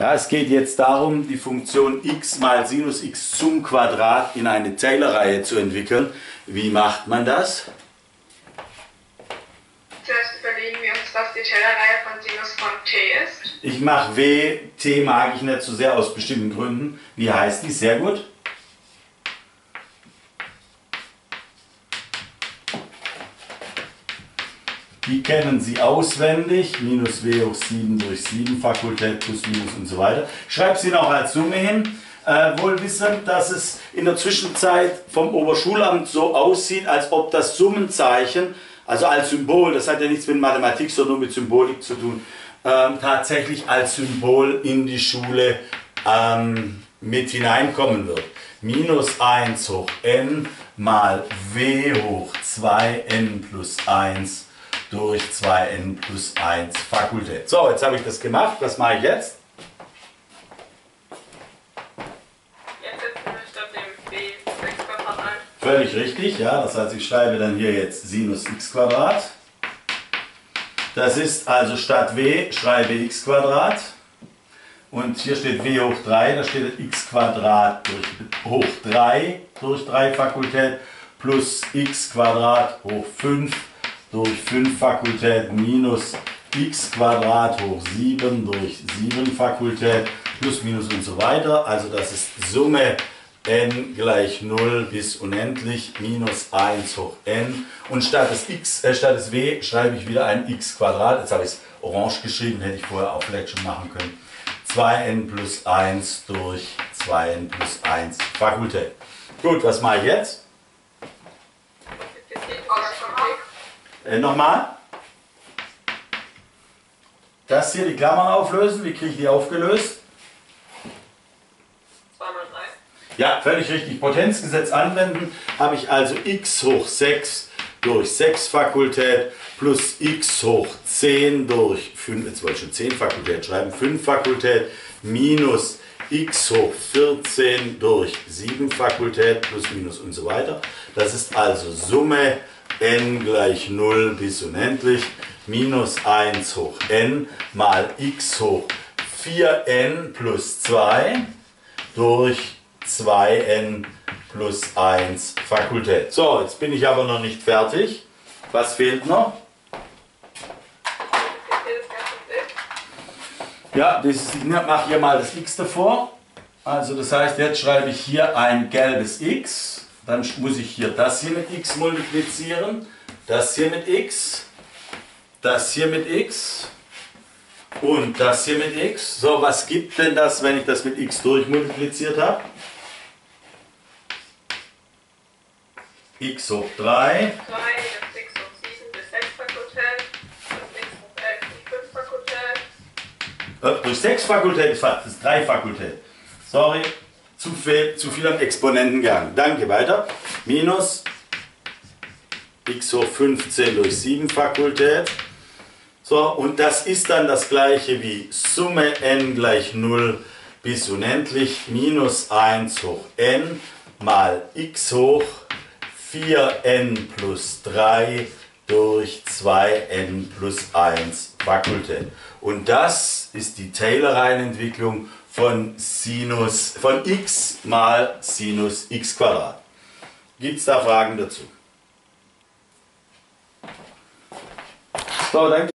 Ja, es geht jetzt darum, die Funktion x mal Sinus x zum Quadrat in eine Taylor-Reihe zu entwickeln. Wie macht man das? Zuerst überlegen wir uns, was die Taylor-Reihe von Sinus von t ist. Ich mache w, t mag ich nicht so sehr aus bestimmten Gründen. Wie heißt die? Sehr gut. Die kennen Sie auswendig, minus w hoch 7 durch 7 Fakultät plus minus und so weiter. Ich schreibe sie noch als Summe hin, wohl wissend, dass es in der Zwischenzeit vom Oberschulamt so aussieht, als ob das Summenzeichen, also als Symbol, das hat ja nichts mit Mathematik, sondern nur mit Symbolik zu tun, tatsächlich als Symbol in die Schule mit hineinkommen wird. Minus 1 hoch n mal w hoch 2n plus 1 durch 2n plus 1 Fakultät. So, jetzt habe ich das gemacht. Was mache ich jetzt? Jetzt setzen wir statt dem b 6 Quadrat ein. Völlig richtig, ja. Das heißt, ich schreibe dann hier jetzt Sinus x Quadrat. Das ist also statt w schreibe x Quadrat. Und hier steht w hoch 3, da steht x Quadrat hoch 3 durch 3 Fakultät plus x Quadrat hoch 5 durch 5 Fakultät minus x Quadrat hoch 7 durch 7 Fakultät plus minus und so weiter. Also das ist Summe n gleich 0 bis unendlich minus 1 hoch n. Und statt des w schreibe ich wieder ein x Quadrat. Jetzt habe ich es orange geschrieben, hätte ich vorher auch vielleicht schon machen können. 2n plus 1 durch 2n plus 1 Fakultät. Gut, was mache ich jetzt? Nochmal. Das hier, die Klammern auflösen. Wie kriege ich die aufgelöst? 2 mal 3. Ja, völlig richtig. Potenzgesetz anwenden. Habe ich also x hoch 6 durch 6 Fakultät plus x hoch 10 durch 5, jetzt wollte ich schon 10 Fakultät schreiben, 5 Fakultät minus x hoch 14 durch 7 Fakultät plus minus und so weiter. Das ist also Summe n gleich 0 bis unendlich minus 1 hoch n mal x hoch 4n plus 2 durch 2n plus 1 Fakultät. So, jetzt bin ich aber noch nicht fertig. Was fehlt noch? Ja, ich mache hier mal das x davor. Also das heißt, jetzt schreibe ich hier ein gelbes x. Dann muss ich hier das hier mit x multiplizieren, das hier mit x, das hier mit x und das hier mit x. So, was gibt denn das, wenn ich das mit x durchmultipliziert habe? X hoch 3. 3, das x hoch 7 durch 6 Fakultät, das x hoch 11 durch 5 Fakultät. Durch 6 Fakultät ist fast, das ist 3 Fakultät. Sorry. Zu viel am Exponentengang. Danke, weiter. Minus x hoch 15 durch 7 Fakultät. So, und das ist dann das gleiche wie Summe n gleich 0 bis unendlich minus 1 hoch n mal x hoch 4n plus 3 durch 2n plus 1 Fakultät. Und das ist die Taylor-Reihenentwicklung von x mal Sinus x Quadrat. Gibt es da Fragen dazu? So, danke.